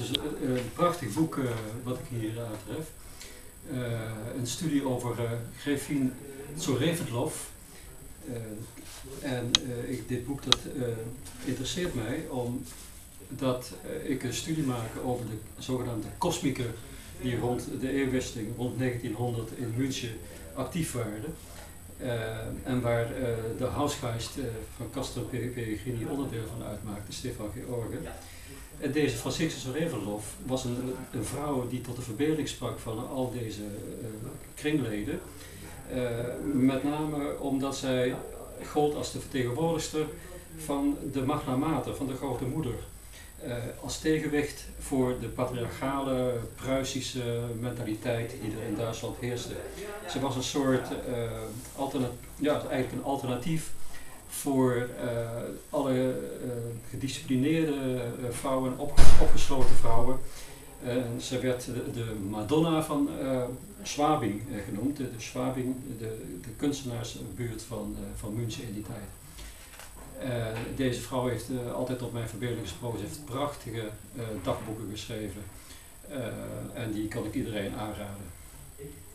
Dus een prachtig boek wat ik hier aantref. Een studie over Grefin Tsorevedlov. Dit boek dat interesseert mij omdat ik een studie maak over de zogenaamde kosmieken die rond de eeuwwisseling, rond 1900 in München actief waren. En waar de Hausgeist van Castor Peregrini onderdeel van uitmaakte, Stefan George. En deze Francisca Tsorevedlov was een vrouw die tot de verbeelding sprak van al deze kringleden. Met name omdat zij gold als de vertegenwoordigster van de Magna Mater, van de Grote Moeder. Als tegenwicht voor de patriarchale Pruisische mentaliteit die er in Duitsland heerste. Ze was een soort eigenlijk een alternatief voor alle gedisciplineerde vrouwen, opgesloten vrouwen. Ze werd de Madonna van Schwabing genoemd, de Schwabing, de kunstenaarsbuurt van München in die tijd. Deze vrouw heeft altijd op mijn verbeelding gesproken. Ze heeft prachtige dagboeken geschreven en die kan ik iedereen aanraden.